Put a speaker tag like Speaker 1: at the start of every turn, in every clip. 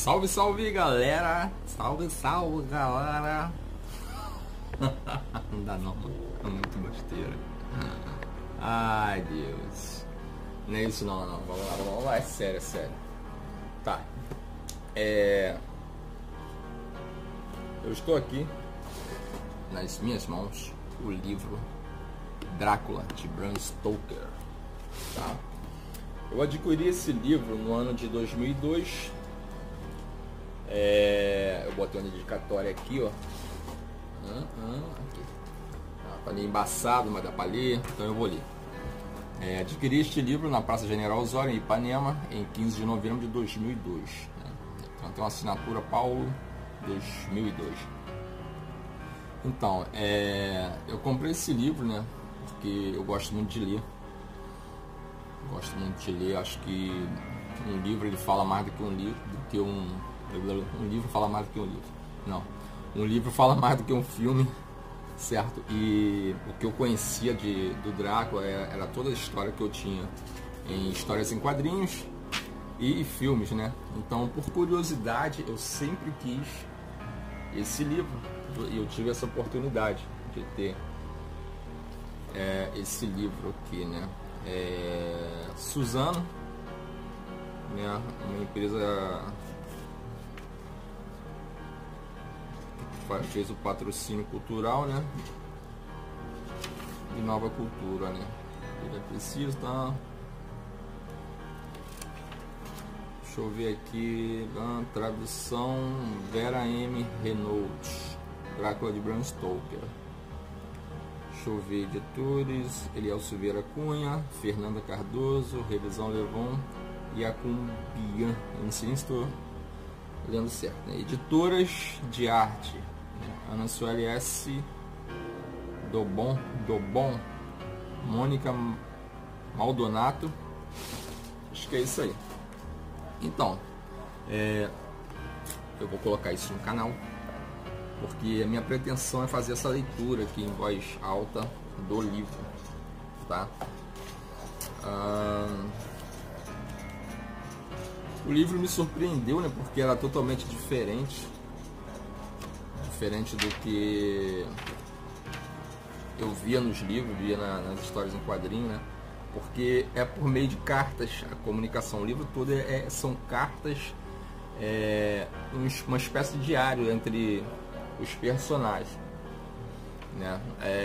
Speaker 1: Salve, salve, galera! Salve, salve, galera! Não dá não, mano. É muito besteira. Ai, Deus. Não é isso não, não. Vamos lá. É sério, é sério. Tá. Eu estou aqui, nas minhas mãos, o livro Drácula, de Bram Stoker. Tá? Eu adquiri esse livro no ano de 2002. Eu botei uma dedicatória aqui, ó. Aqui. Tá meio embaçado, mas dá pra ler, então eu vou ler. Adquiri este livro na Praça General Osório, em Ipanema, em 15 de novembro de 2002. Né? Então tem uma assinatura Paulo 2002. Então, eu comprei esse livro, né? Porque eu gosto muito de ler. Acho que um livro ele fala mais do que um livro, um livro fala mais do que um livro. Não, um livro fala mais do que um filme, certo? E o que eu conhecia do Drácula era toda a história que eu tinha em histórias em quadrinhos e filmes, né? Então, por curiosidade, eu sempre quis esse livro e eu tive essa oportunidade de ter esse livro aqui, né? Suzano, né? Uma empresa que fez o patrocínio cultural, né? De Nova Cultura, né? Ele é preciso, tá? Deixa eu ver aqui, tradução Vera M. Renault, Drácula de Bram Stoker. Deixa eu ver, editores, Eliel Silveira Cunha, Fernanda Cardoso, Revisão Levon e Acumbian. Eu não sei nem se estou lendo certo, né? Editoras de arte, né? Ana Sueli S. Dobon, Mônica Maldonato. Acho que é isso aí. Então, eu vou colocar isso no canal, porque a minha pretensão é fazer essa leitura aqui em voz alta do livro, tá? O livro me surpreendeu, né? Porque era totalmente diferente do que eu via nos livros, via nas histórias em quadrinho, né? Porque é por meio de cartas a comunicação. O livro todo são cartas, uma espécie de diário entre os personagens, né?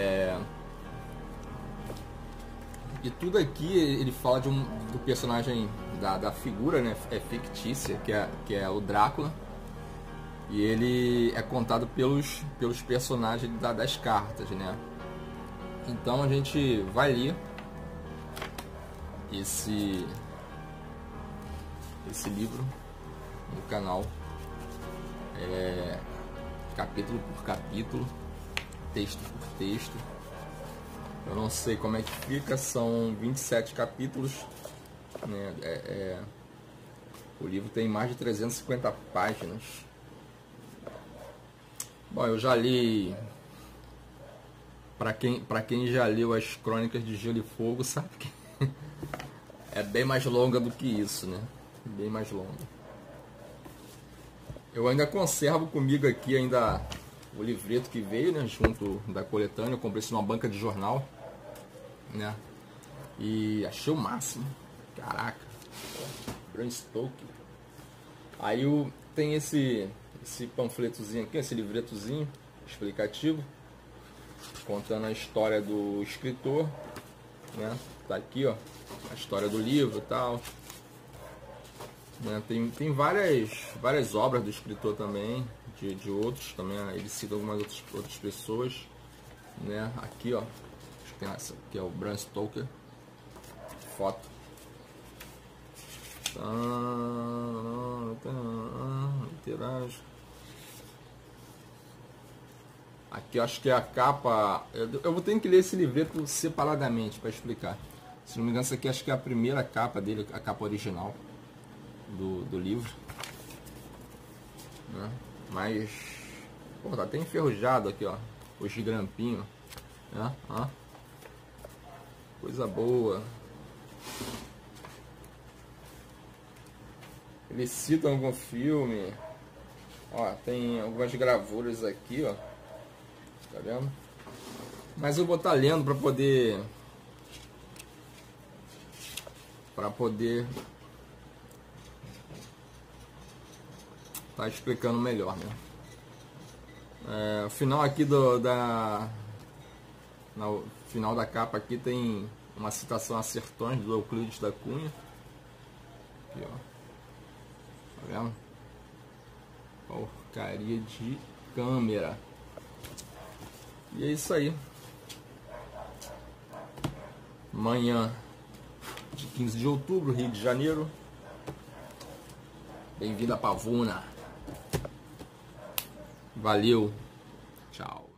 Speaker 1: E tudo aqui ele fala do personagem, da figura, né? Fictícia, que é o Drácula, e ele é contado pelos personagens das cartas, né? Então a gente vai ler esse livro no canal, capítulo por capítulo, texto por texto. Eu não sei como é que fica, são 27 capítulos, né? O livro tem mais de 350 páginas. Bom, eu já li, para quem já leu as Crônicas de Gelo e Fogo, sabe que é bem mais longa do que isso, né? Bem mais longa. Eu ainda conservo comigo aqui ainda o livreto que veio, né, junto da coletânea. Eu comprei isso numa banca de jornal, né? E achei o máximo. Caraca, Bram Stoker. Aí tem esse panfletozinho aqui, esse livretozinho explicativo, contando a história do escritor, né? Tá aqui, ó, a história do livro e tal, né? Tem várias obras do escritor também, de outros também. Ele cita algumas outras pessoas, né? Aqui, ó, acho que tem essa aqui, é o Bram Stoker, foto. Interage. Aqui eu acho que é a capa. Eu vou ter que ler esse livreto separadamente para explicar. Se não me engano, essa aqui acho que é a primeira capa dele, a capa original do livro, né? Mas, pô, tá até enferrujado aqui, ó, os grampinhos, né? Coisa boa. Eles citam algum filme. Ó, tem algumas gravuras aqui, ó. Tá vendo? Mas eu vou estar lendo para poder tá explicando melhor, né? O final aqui no final da capa aqui tem uma citação a Sertões do Euclides da Cunha. Aqui, ó. Tá vendo? Porcaria de câmera. E é isso aí. Manhã de 15 de outubro, Rio de Janeiro. Bem-vindo a Pavuna. Valeu. Tchau.